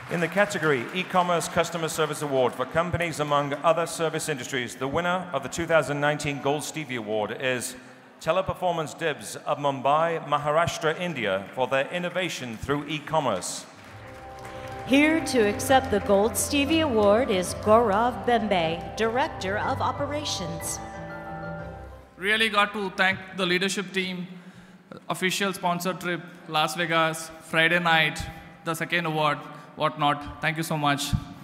In the category E-commerce Customer Service Award for companies among other service industries, the winner of the 2019 Gold Stevie Award is Teleperformance D.I.B.S. of Mumbai, Maharashtra, India, for their innovation through e-commerce. Here to accept the Gold Stevie Award is Gaurav Bembe, Director of Operations. Really got to thank the leadership team, official sponsor trip, Las Vegas, Friday night, the second award, whatnot. Thank you so much.